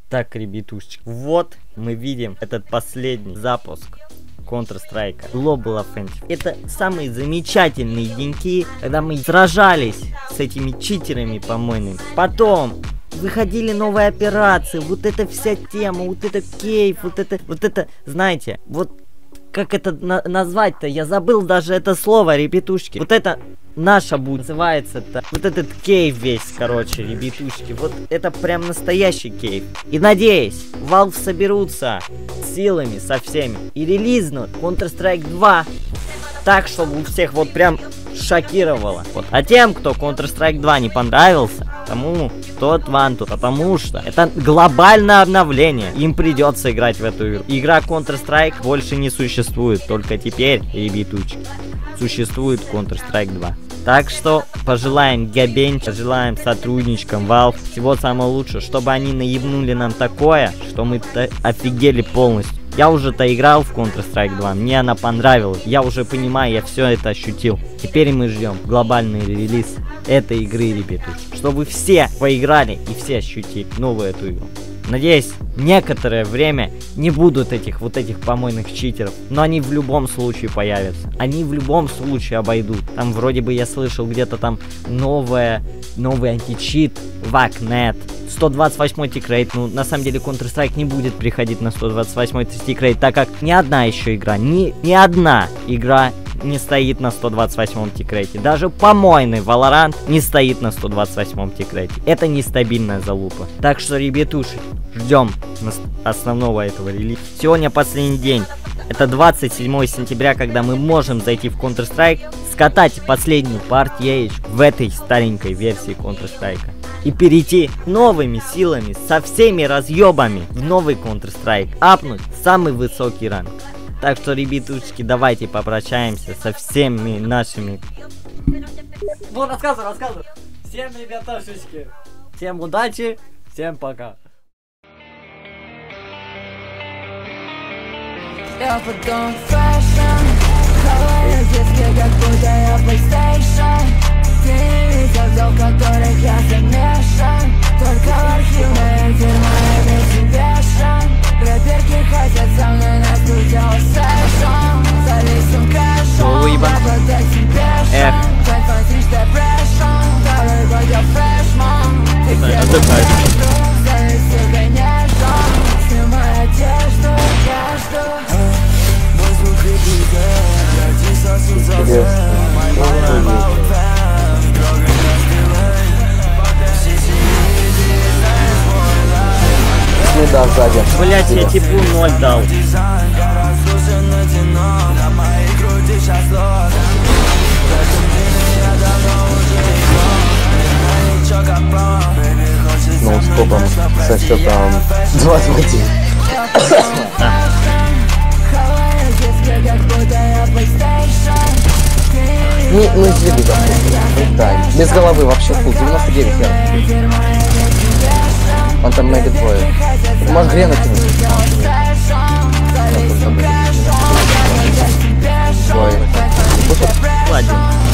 Так, ребятушечки, вот мы видим этот последний запуск Counter-Strike Global Offensive. Это самые замечательные деньки, когда мы сражались с этими читерами помойными. Потом выходили новые операции, вот эта вся тема, вот это кейф, вот это, знаете, вот как это назвать-то? Я забыл даже это слово, ребятушки. Вот это наша будет называется-то. Вот этот кейф весь, короче, ребятушки. Вот это прям настоящий кейф. И надеюсь, Valve соберутся силами со всеми и релизнут Counter-Strike 2 так, чтобы у всех вот прям шокировало. Вот. А тем, кто Counter-Strike 2 не понравился, тому тот ванту, потому что это глобальное обновление. Им придется играть в эту игру. Игра Counter-Strike больше не существует, только теперь, ребятушки, существует Counter-Strike 2. Так что пожелаем Габен, пожелаем сотрудничкам Valve всего самого лучшего, чтобы они наебнули нам такое, что мы офигели полностью. Я уже-то играл в Counter-Strike 2, мне она понравилась, я уже понимаю, я все это ощутил. Теперь мы ждем глобальный релиз этой игры, ребята, чтобы все поиграли и все ощутили новую эту игру. Надеюсь, некоторое время не будут этих помойных читеров, но они в любом случае появятся. Они в любом случае обойдут. Там вроде бы я слышал где-то там новый античит, Вакнет, 128 тикрейт. Ну, на самом деле Counter-Strike не будет приходить на 128 тикрейт, так как ни одна еще игра, ни одна игра не стоит на 128 тикрейте. Даже помойный Valorant не стоит на 128 тикрейте. Это нестабильная залупа. Так что, ребятушки, ждем основного этого релиза. Сегодня последний день. Это 27 сентября, когда мы можем зайти в Counter-Strike, скатать последнюю партию в этой старенькой версии Counter-Strike и перейти новыми силами, со всеми разъебами в новый Counter-Strike, апнуть самый высокий ранг. Так что, ребятушки, давайте попрощаемся со всеми нашими... Ну, рассказывай. Всем, ребятушечки. Всем удачи, всем пока. Я потом фэшн, хаваю детские, как будто я PlayStation. Ты не видел, в которых я замешан. Только в архивной фирмой весь вешан. Рэперки хотят со мной на студио сэшн. Зависим кэшом, я протектим пешен. Как фантиш депрешн, второй год я фрешман. Ты где между, зависим конечно. Снимай одежду, я жду. Да, сзади. Блять, я типу 0 дал. Ну, скопом со счетом 2-1. Ну, извини, да. Без головы вообще фул, 99 я. Он там мега двое. Может грена кинуть? Двое. Ладно.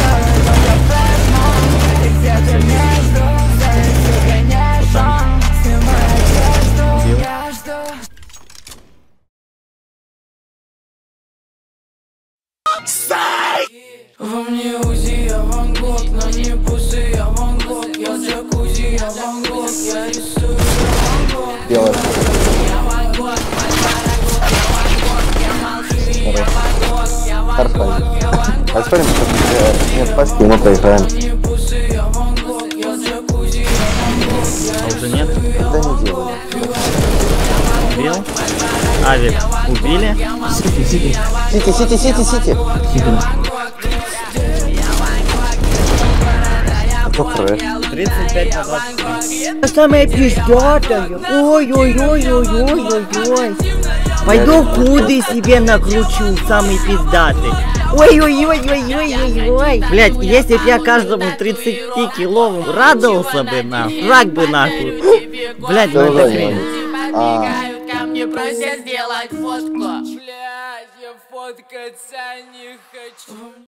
Во мне УЗИ, я Ван Гог, но не пусы, я Ван Гог. Я джакузи, я Ван Гог, я рисую, я Ван Гог. Белая. Я Ван Гог, я молчу, я Ван Гог, я Ван Гог. Поспорим, что нет пасти, мы проиграем. А уже нет? Да не делай. Убил? Авик убили? Сити. Кто фреш? 35 на 20. Самая пиздатая. Ой. Пойду куды себе накручу, самый пиздатый. Ой. Блять, если б я каждому 30-киловым радовался бы нахуй, рак бы нахуй. Блять, ну это хрень. Ко мне просят сделать фотку. Блять, я фоткаться не хочу.